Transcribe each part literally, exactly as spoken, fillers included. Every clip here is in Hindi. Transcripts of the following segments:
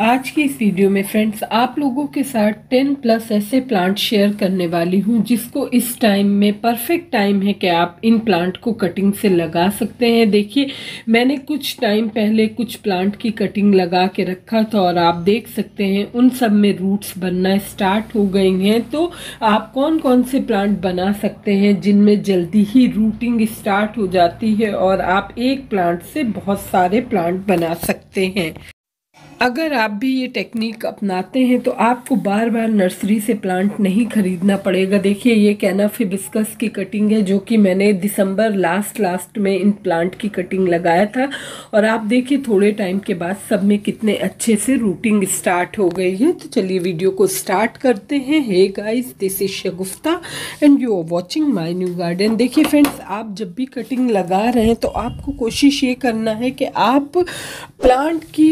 आज की इस वीडियो में फ्रेंड्स आप लोगों के साथ टेन प्लस ऐसे प्लांट शेयर करने वाली हूं जिसको इस टाइम में परफेक्ट टाइम है कि आप इन प्लांट को कटिंग से लगा सकते हैं। देखिए, मैंने कुछ टाइम पहले कुछ प्लांट की कटिंग लगा के रखा था और आप देख सकते हैं उन सब में रूट्स बनना स्टार्ट हो गई हैं। तो आप कौन कौन से प्लांट बना सकते हैं जिनमें जल्दी ही रूटिंग स्टार्ट हो जाती है और आप एक प्लांट से बहुत सारे प्लांट बना सकते हैं। अगर आप भी ये टेक्निक अपनाते हैं तो आपको बार बार नर्सरी से प्लांट नहीं खरीदना पड़ेगा। देखिए, ये कैनफ हिबिस्कस की कटिंग है जो कि मैंने दिसंबर लास्ट लास्ट में इन प्लांट की कटिंग लगाया था और आप देखिए थोड़े टाइम के बाद सब में कितने अच्छे से रूटिंग स्टार्ट हो गई है। तो चलिए वीडियो को स्टार्ट करते हैं। Hey guys, this is Shagufta and you are watching my new garden. देखिए फ्रेंड्स, आप जब भी कटिंग लगा रहे हैं तो आपको कोशिश ये करना है कि आप प्लांट की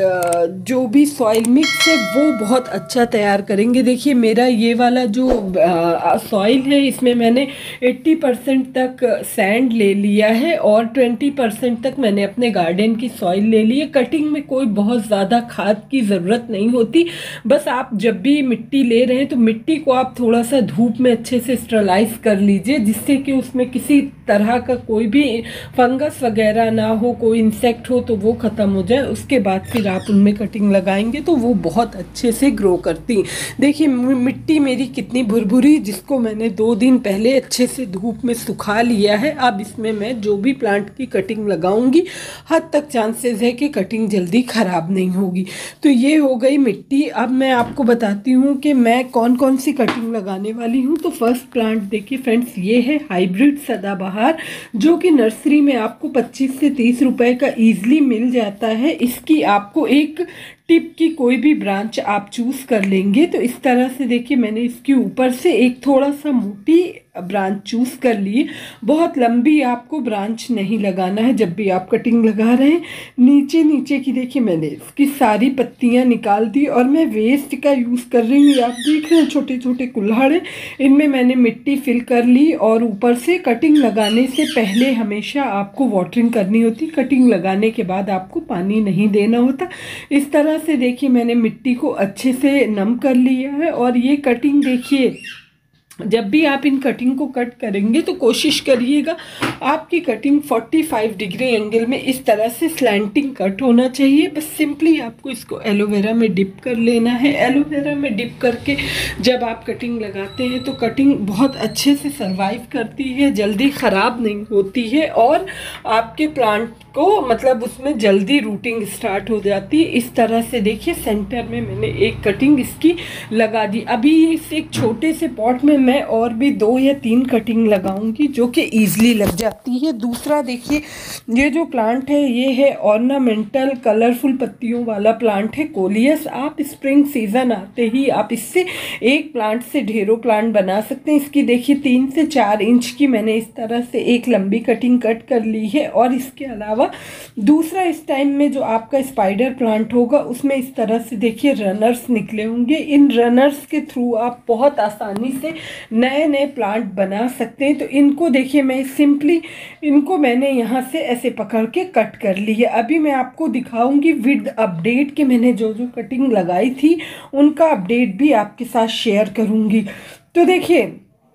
जो भी सॉइल मिक्स है वो बहुत अच्छा तैयार करेंगे। देखिए, मेरा ये वाला जो सॉइल है इसमें मैंने अस्सी परसेंट तक सैंड ले लिया है और बीस परसेंट तक मैंने अपने गार्डन की सॉइल ले ली है। कटिंग में कोई बहुत ज़्यादा खाद की ज़रूरत नहीं होती। बस आप जब भी मिट्टी ले रहे हैं तो मिट्टी को आप थोड़ा सा धूप में अच्छे से स्टरलाइज कर लीजिए जिससे कि उसमें किसी तरह का कोई भी फंगस वगैरह ना हो, कोई इंसेक्ट हो तो वो ख़त्म हो जाए। उसके बाद फिर आप उनमें कटिंग लगाएंगे तो वो बहुत अच्छे से ग्रो करती। देखिए मिट्टी मेरी कितनी भुरभुरी, जिसको मैंने दो दिन पहले अच्छे से धूप में सुखा लिया है। अब इसमें मैं जो भी प्लांट की कटिंग लगाऊंगी हद तक चांसेस है कि कटिंग जल्दी ख़राब नहीं होगी। तो ये हो गई मिट्टी। अब मैं आपको बताती हूँ कि मैं कौन कौन सी कटिंग लगाने वाली हूँ। तो फर्स्ट प्लांट देखिए फ्रेंड्स, ये है हाइब्रिड सदाबहार जो कि नर्सरी में आपको पच्चीस से तीस रुपए का ईजिली मिल जाता है। इसकी आपको एक टिप की कोई भी ब्रांच आप चूज कर लेंगे। तो इस तरह से देखिए मैंने इसके ऊपर से एक थोड़ा सा मोटी ब्रांच चूज कर ली। बहुत लंबी आपको ब्रांच नहीं लगाना है जब भी आप कटिंग लगा रहे हैं। नीचे नीचे की देखिए मैंने इसकी सारी पत्तियां निकाल दी और मैं वेस्ट का यूज़ कर रही हूँ। आप देख रहे हैं छोटे छोटे कुल्हाड़े, इनमें मैंने मिट्टी फिल कर ली। और ऊपर से कटिंग लगाने से पहले हमेशा आपको वाटरिंग करनी होती, कटिंग लगाने के बाद आपको पानी नहीं देना होता। इस तरह से देखिए मैंने मिट्टी को अच्छे से नम कर लिया है। और ये कटिंग देखिए, जब भी आप इन कटिंग को कट करेंगे तो कोशिश करिएगा आपकी कटिंग पैंतालीस डिग्री एंगल में इस तरह से स्लैंटिंग कट होना चाहिए। बस सिंपली आपको इसको एलोवेरा में डिप कर लेना है। एलोवेरा में डिप करके जब आप कटिंग लगाते हैं तो कटिंग बहुत अच्छे से सर्वाइव करती है, जल्दी ख़राब नहीं होती है और आपके प्लांट को मतलब उसमें जल्दी रूटिंग स्टार्ट हो जाती है। इस तरह से देखिए सेंटर में मैंने एक कटिंग इसकी लगा दी। अभी इस एक छोटे से पॉट में मैं और भी दो या तीन कटिंग लगाऊंगी जो कि ईजिली लग जाती है। दूसरा देखिए, ये जो प्लांट है ये है ऑर्नामेंटल कलरफुल पत्तियों वाला प्लांट है, कोलियस। आप स्प्रिंग सीजन आते ही आप इससे एक प्लांट से ढेरों प्लांट बना सकते हैं। इसकी देखिए तीन से चार इंच की मैंने इस तरह से एक लंबी कटिंग कट कर ली है। और इसके अलावा दूसरा इस टाइम में जो आपका स्पाइडर प्लांट होगा उसमें इस तरह से देखिए रनर्स निकले होंगे। इन रनर्स के थ्रू आप बहुत आसानी से नए नए प्लांट बना सकते हैं। तो इनको देखिए मैं सिंपली इनको मैंने यहाँ से ऐसे पकड़ के कट कर ली है। अभी मैं आपको दिखाऊंगी विद अपडेट के मैंने जो जो कटिंग लगाई थी उनका अपडेट भी आपके साथ शेयर करूंगी। तो देखिए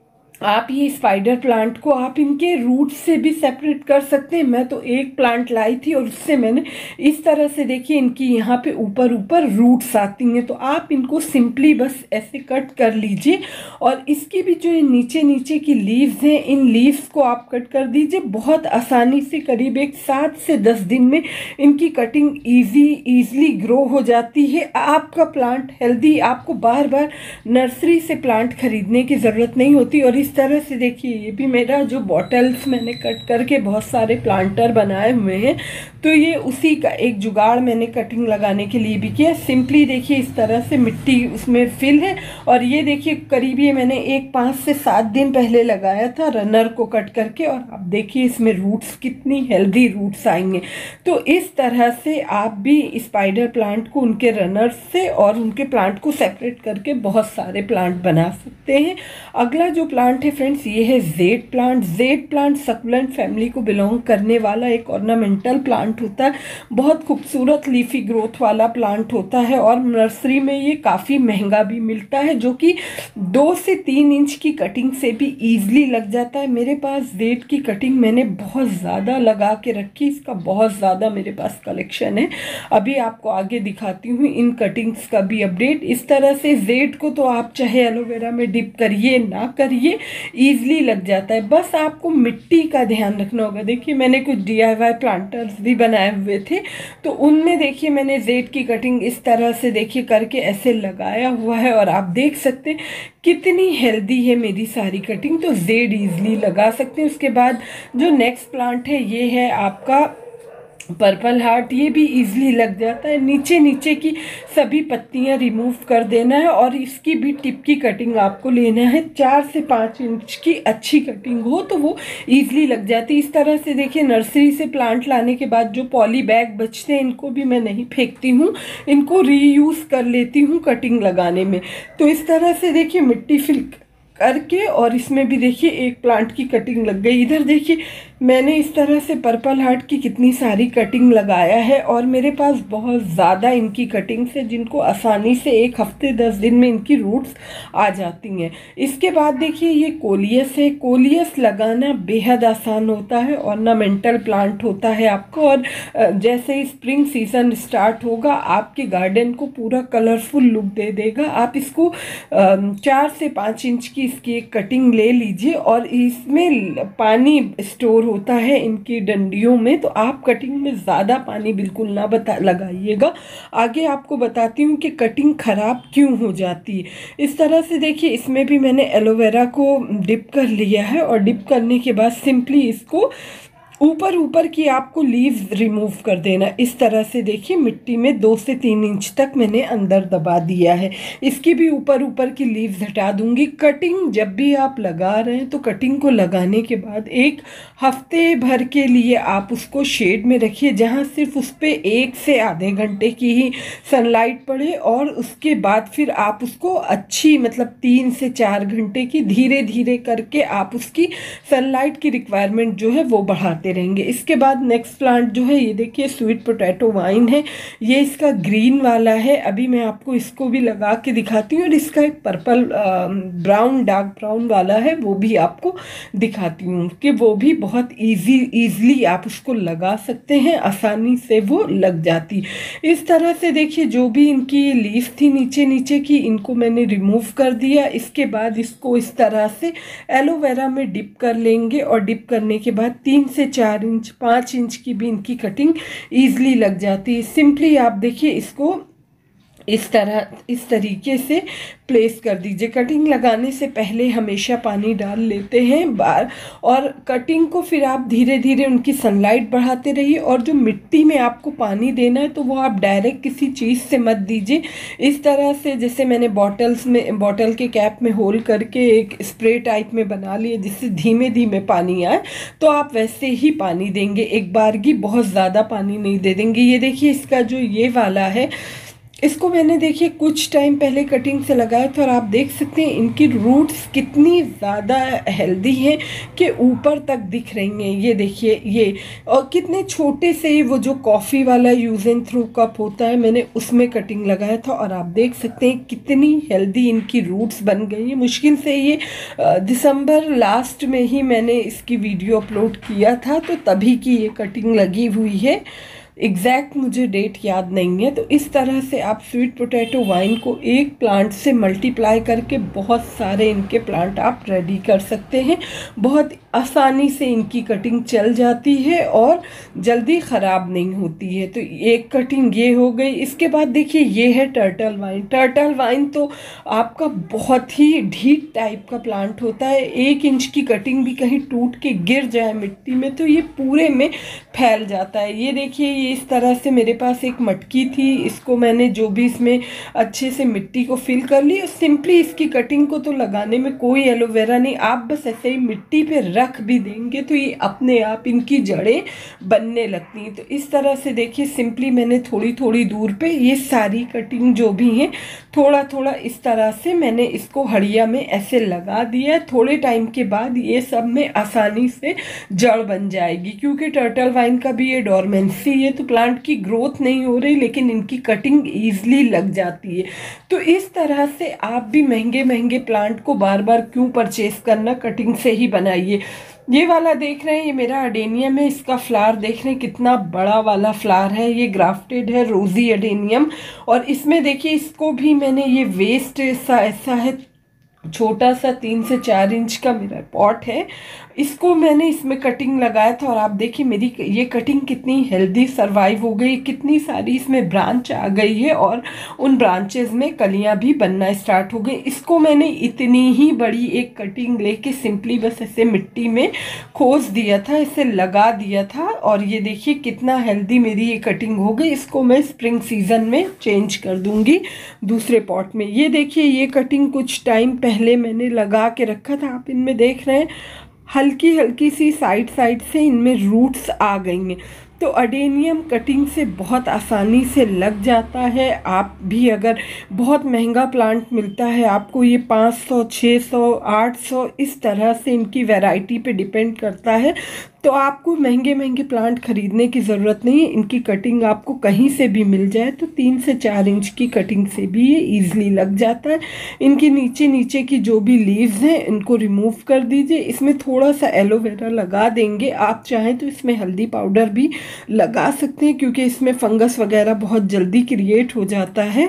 आप ये स्पाइडर प्लांट को आप इनके रूट से भी सेपरेट कर सकते हैं। मैं तो एक प्लांट लाई थी और उससे मैंने इस तरह से देखिए इनकी यहाँ पे ऊपर ऊपर रूट्स आती हैं। तो आप इनको सिंपली बस ऐसे कट कर लीजिए और इसकी भी जो ये नीचे नीचे की लीव्स हैं इन लीव्स को आप कट कर दीजिए। बहुत आसानी से करीब एक सात से दस दिन में इनकी कटिंग ईजी ईजिली ग्रो हो जाती है। आपका प्लांट हेल्दी, आपको बार बार नर्सरी से प्लांट खरीदने की ज़रूरत नहीं होती। और इस इस तरह से देखिए ये भी मेरा जो बॉटल्स मैंने कट करके बहुत सारे प्लांटर बनाए हुए हैं तो ये उसी का एक जुगाड़ मैंने कटिंग लगाने के लिए भी किया। सिंपली देखिए इस तरह से मिट्टी उसमें फिल है और ये देखिए करीब ये मैंने एक पाँच से सात दिन पहले लगाया था रनर को कट करके। और आप देखिए इसमें रूट्स कितनी हेल्दी रूट्स आएंगे। तो इस तरह से आप भी स्पाइडर प्लांट को उनके रनर से और उनके प्लांट को सेपरेट करके बहुत सारे प्लांट बना सकते हैं। अगला जो प्लांट प्लांट है फ्रेंड्स, ये है jade plant. Jade plant succulent family को बिलोंग करने वाला एक ऑर्नामेंटल प्लांट होता है। बहुत खूबसूरत लीफी ग्रोथ वाला प्लांट होता है और नर्सरी में ये काफ़ी महंगा भी मिलता है, जो कि दो से तीन इंच की कटिंग से भी ईजिली लग जाता है। मेरे पास जेड की कटिंग मैंने बहुत ज़्यादा लगा के रखी, इसका बहुत ज़्यादा मेरे पास कलेक्शन है। अभी आपको आगे दिखाती हूँ इन कटिंग्स का भी अपडेट। इस तरह से जेड को तो आप चाहे एलोवेरा में डिप करिए ना करिए, ईजिली लग जाता है। बस आपको मिट्टी का ध्यान रखना होगा। देखिए मैंने कुछ डी आई वाई प्लांटर्स भी बनाए हुए थे, तो उनमें देखिए मैंने जेड की कटिंग इस तरह से देखिए करके ऐसे लगाया हुआ है और आप देख सकते हैं कितनी हेल्दी है मेरी सारी कटिंग। तो जेड ईजिली लगा सकते हैं। उसके बाद जो नेक्स्ट प्लांट है ये है आपका पर्पल हार्ट। ये भी इजीली लग जाता है। नीचे नीचे की सभी पत्तियां रिमूव कर देना है और इसकी भी टिप की कटिंग आपको लेना है। चार से पाँच इंच की अच्छी कटिंग हो तो वो इजीली लग जाती है। इस तरह से देखिए नर्सरी से प्लांट लाने के बाद जो पॉली बैग बचते हैं इनको भी मैं नहीं फेंकती हूँ, इनको रीयूज़ कर लेती हूँ कटिंग लगाने में। तो इस तरह से देखिए मिट्टी फिल करके और इसमें भी देखिए एक प्लांट की कटिंग लग गई। इधर देखिए मैंने इस तरह से पर्पल हार्ट की कितनी सारी कटिंग लगाया है और मेरे पास बहुत ज़्यादा इनकी कटिंग्स है जिनको आसानी से एक हफ्ते दस दिन में इनकी रूट्स आ जाती हैं। इसके बाद देखिए ये कोलियस है। कोलियस लगाना बेहद आसान होता है, ऑर्नामेंटल प्लांट होता है आपको, और जैसे ही स्प्रिंग सीजन स्टार्ट होगा आपके गार्डन को पूरा कलरफुल लुक दे देगा। आप इसको चार से पाँच इंच की इसकी एक कटिंग ले लीजिए और इसमें पानी स्टोर होता है इनकी डंडियों में, तो आप कटिंग में ज़्यादा पानी बिल्कुल ना बता लगाइएगा। आगे आपको बताती हूँ कि कटिंग ख़राब क्यों हो जाती है। इस तरह से देखिए इसमें भी मैंने एलोवेरा को डिप कर लिया है और डिप करने के बाद सिंपली इसको ऊपर ऊपर की आपको लीव्स रिमूव कर देना। इस तरह से देखिए मिट्टी में दो से तीन इंच तक मैंने अंदर दबा दिया है। इसकी भी ऊपर ऊपर की लीव्स हटा दूंगी। कटिंग जब भी आप लगा रहे हैं तो कटिंग को लगाने के बाद एक हफ्ते भर के लिए आप उसको शेड में रखिए, जहां सिर्फ उस पर एक से आधे घंटे की ही सनलाइट पड़े, और उसके बाद फिर आप उसको अच्छी मतलब तीन से चार घंटे की धीरे धीरे करके आप उसकी सनलाइट की रिक्वायरमेंट जो है वो बढ़ाते रहेंगे। इसके बाद नेक्स्ट प्लांट जो है ये देखिए स्वीट पोटैटो वाइन है। ये इसका ग्रीन वाला है। अभी मैं आपको इसको भी लगा के दिखाती हूँ और इसका एक पर्पल ब्राउन डार्क ब्राउन वाला है वो भी आपको दिखाती हूँ कि वो भी बहुत इजी इजीली आप उसको लगा सकते हैं, आसानी से वो लग जाती। इस तरह से देखिए जो भी इनकी लीफ थी नीचे नीचे की, इनको मैंने रिमूव कर दिया। इसके बाद इसको इस तरह से एलोवेरा में डिप कर लेंगे और डिप करने के बाद तीन से चार इंच पाँच इंच की भी इनकी कटिंग ईजिली लग जाती है। सिंपली आप देखिए इसको इस तरह इस तरीके से प्लेस कर दीजिए। कटिंग लगाने से पहले हमेशा पानी डाल लेते हैं बार, और कटिंग को फिर आप धीरे धीरे उनकी सनलाइट बढ़ाते रहिए। और जो मिट्टी में आपको पानी देना है तो वो आप डायरेक्ट किसी चीज़ से मत दीजिए। इस तरह से जैसे मैंने बॉटल्स में बॉटल के कैप में होल करके एक स्प्रे टाइप में बना लिए जिससे धीमे धीमे पानी आए, तो आप वैसे ही पानी देंगे, एक बारगी बहुत ज़्यादा पानी नहीं दे देंगे। ये देखिए इसका जो ये वाला है इसको मैंने देखिए कुछ टाइम पहले कटिंग से लगाया था और आप देख सकते हैं इनकी रूट्स कितनी ज़्यादा हेल्दी हैं कि ऊपर तक दिख रही हैं। ये देखिए ये, और कितने छोटे से ही वो जो कॉफ़ी वाला यूज़ एंड थ्रू कप होता है मैंने उसमें कटिंग लगाया था और आप देख सकते हैं कितनी हेल्दी इनकी रूट्स बन गई है। मुश्किल से ये दिसंबर लास्ट में ही मैंने इसकी वीडियो अपलोड किया था, तो तभी की ये कटिंग लगी हुई है। एग्जैक्ट मुझे डेट याद नहीं है। तो इस तरह से आप स्वीट पोटैटो वाइन को एक प्लांट से मल्टीप्लाई करके बहुत सारे इनके प्लांट आप रेडी कर सकते हैं। बहुत आसानी से इनकी कटिंग चल जाती है और जल्दी ख़राब नहीं होती है। तो एक कटिंग ये हो गई। इसके बाद देखिए ये है टर्टल वाइन। टर्टल वाइन तो आपका बहुत ही ढीठ टाइप का प्लांट होता है। एक इंच की कटिंग भी कहीं टूट के गिर जाए मिट्टी में तो ये पूरे में फैल जाता है। ये देखिए ये देखिए इस तरह से मेरे पास एक मटकी थी, इसको मैंने जो भी इसमें अच्छे से मिट्टी को फिल कर ली। सिंपली इसकी कटिंग को तो लगाने में कोई एलोवेरा नहीं, आप बस ऐसे ही मिट्टी पे रख भी देंगे तो ये अपने आप इनकी जड़ें बनने लगती हैं। तो इस तरह से देखिए सिंपली मैंने थोड़ी थोड़ी दूर पे ये सारी कटिंग जो भी है थोड़ा थोड़ा इस तरह से मैंने इसको हड़िया में ऐसे लगा दिया। थोड़े टाइम के बाद ये सब में आसानी से जड़ बन जाएगी, क्योंकि टर्टल वाइन का भी ये डोरमेंसी है तो प्लांट की ग्रोथ नहीं हो रही लेकिन इनकी कटिंग ईजिली लग जाती है। तो इस तरह से आप भी महंगे महंगे प्लांट को बार बार क्यों परचेस करना, कटिंग से ही बनाइए। ये वाला देख रहे हैं ये मेरा अडेनियम है, इसका फ्लावर देख रहे हैं कितना बड़ा वाला फ्लावर है, ये ग्राफ्टेड है रोजी अडेनियम। और इसमें देखिए इसको भी मैंने ये वेस्ट ऐसा ऐसा है छोटा सा तीन से चार इंच का मेरा पॉट है, इसको मैंने इसमें कटिंग लगाया था और आप देखिए मेरी ये कटिंग कितनी हेल्दी सरवाइव हो गई, कितनी सारी इसमें ब्रांच आ गई है और उन ब्रांचेस में कलियां भी बनना स्टार्ट हो गई। इसको मैंने इतनी ही बड़ी एक कटिंग लेके सिंपली बस ऐसे मिट्टी में खोस दिया था, इसे लगा दिया था और ये देखिए कितना हेल्दी मेरी ये कटिंग हो गई। इसको मैं स्प्रिंग सीजन में चेंज कर दूंगी दूसरे पॉट में। ये देखिए ये कटिंग कुछ टाइम पहले मैंने लगा के रखा था, आप इनमें देख रहे हैं हल्की हल्की सी साइड साइड से इनमें रूट्स आ गई हैं। तो अडेनियम कटिंग से बहुत आसानी से लग जाता है। आप भी अगर बहुत महंगा प्लांट मिलता है आपको, ये पाँच सौ छः सौ आठ सौ इस तरह से इनकी वैरायटी पे डिपेंड करता है, तो आपको महंगे महंगे प्लांट खरीदने की ज़रूरत नहीं है। इनकी कटिंग आपको कहीं से भी मिल जाए तो तीन से चार इंच की कटिंग से भी ये ईजिली लग जाता है। इनकी नीचे नीचे की जो भी लीव्स हैं इनको रिमूव कर दीजिए। इसमें थोड़ा सा एलोवेरा लगा देंगे, आप चाहें तो इसमें हल्दी पाउडर भी लगा सकते हैं क्योंकि इसमें फंगस वगैरह बहुत जल्दी क्रिएट हो जाता है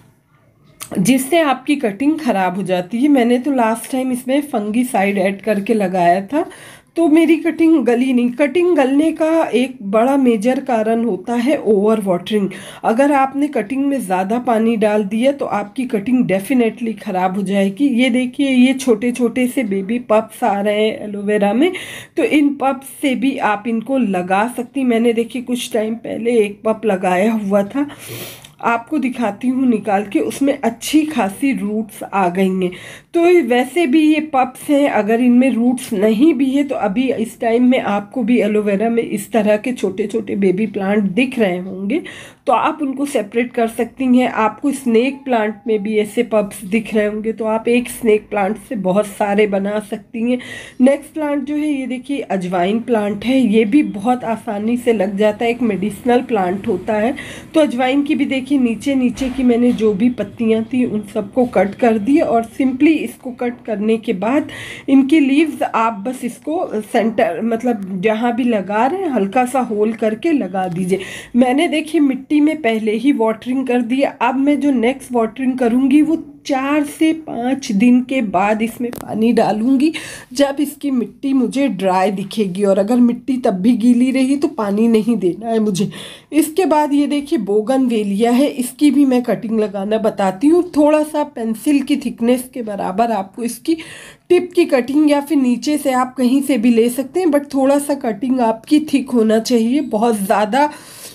जिससे आपकी कटिंग ख़राब हो जाती है। मैंने तो लास्ट टाइम इसमें फंगीसाइड ऐड करके लगाया था तो मेरी कटिंग गली नहीं। कटिंग गलने का एक बड़ा मेजर कारण होता है ओवर वाटरिंग। अगर आपने कटिंग में ज़्यादा पानी डाल दिया तो आपकी कटिंग डेफिनेटली ख़राब हो जाएगी। ये देखिए ये छोटे छोटे से बेबी पप्स आ रहे हैं एलोवेरा में, तो इन पप्स से भी आप इनको लगा सकती। मैंने देखिए कुछ टाइम पहले एक पप लगाया हुआ था, आपको दिखाती हूँ निकाल के, उसमें अच्छी खासी रूट्स आ गई हैं। तो वैसे भी ये पप्स हैं, अगर इनमें रूट्स नहीं भी है तो अभी इस टाइम में आपको भी एलोवेरा में इस तरह के छोटे छोटे बेबी प्लांट दिख रहे होंगे तो आप उनको सेपरेट कर सकती हैं। आपको स्नेक प्लांट में भी ऐसे पप्स दिख रहे होंगे तो आप एक स्नेक प्लांट से बहुत सारे बना सकती हैं। नेक्स्ट प्लांट जो है ये देखिए अजवाइन प्लांट है, ये भी बहुत आसानी से लग जाता है, एक मेडिसिनल प्लांट होता है। तो अजवाइन की भी देखिए नीचे नीचे की मैंने जो भी पत्तियां थी उन सबको कट कर दिए और सिंपली इसको कट करने के बाद इनकी लीव्स आप बस इसको सेंटर मतलब जहाँ भी लगा रहे हैं हल्का सा होल करके लगा दीजिए। मैंने देखिए मिट्टी में पहले ही वाटरिंग कर दिया, अब मैं जो नेक्स्ट वाटरिंग करूँगी वो चार से पाँच दिन के बाद इसमें पानी डालूंगी जब इसकी मिट्टी मुझे ड्राई दिखेगी, और अगर मिट्टी तब भी गीली रही तो पानी नहीं देना है मुझे। इसके बाद ये देखिए बोगनवेलिया है, इसकी भी मैं कटिंग लगाना बताती हूँ। थोड़ा सा पेंसिल की थिकनेस के बराबर आपको इसकी टिप की कटिंग या फिर नीचे से आप कहीं से भी ले सकते हैं, बट थोड़ा सा कटिंग आपकी थिक होना चाहिए, बहुत ज़्यादा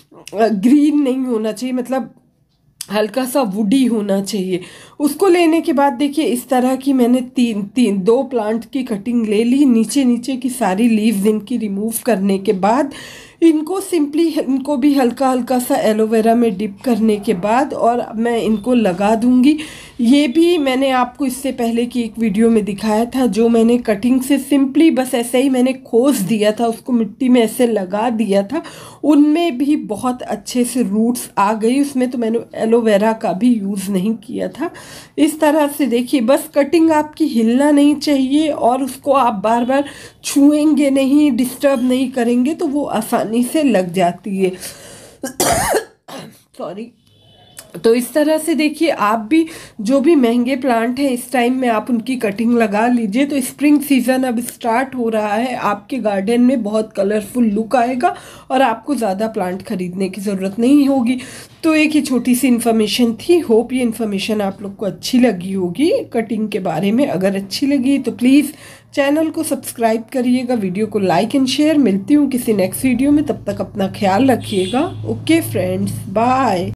ग्रीन नहीं होना चाहिए, मतलब हल्का सा वुडी होना चाहिए। उसको लेने के बाद देखिए इस तरह की मैंने तीन तीन दो प्लांट की कटिंग ले ली। नीचे नीचे की सारी लीव्स इनकी रिमूव करने के बाद इनको सिंपली इनको भी हल्का हल्का सा एलोवेरा में डिप करने के बाद और मैं इनको लगा दूंगी। ये भी मैंने आपको इससे पहले की एक वीडियो में दिखाया था, जो मैंने कटिंग से सिंपली बस ऐसे ही मैंने खोस दिया था, उसको मिट्टी में ऐसे लगा दिया था, उनमें भी बहुत अच्छे से रूट्स आ गई। उसमें तो मैंने एलोवेरा का भी यूज़ नहीं किया था। इस तरह से देखिए बस कटिंग आपकी हिलना नहीं चाहिए और उसको आप बार बार छुएंगे नहीं, डिस्टर्ब नहीं करेंगे तो वो आसानी से लग जाती है। सॉरी। तो इस तरह से देखिए, आप भी जो भी महंगे प्लांट हैं इस टाइम में आप उनकी कटिंग लगा लीजिए। तो स्प्रिंग सीज़न अब स्टार्ट हो रहा है, आपके गार्डन में बहुत कलरफुल लुक आएगा और आपको ज़्यादा प्लांट खरीदने की ज़रूरत नहीं होगी। तो एक ही छोटी सी इन्फॉर्मेशन थी, होप ये इन्फॉर्मेशन आप लोग को अच्छी लगी होगी कटिंग के बारे में। अगर अच्छी लगी तो प्लीज़ चैनल को सब्सक्राइब करिएगा, वीडियो को लाइक एंड शेयर। मिलती हूँ किसी नेक्स्ट वीडियो में, तब तक अपना ख्याल रखिएगा। Okay friends, bye.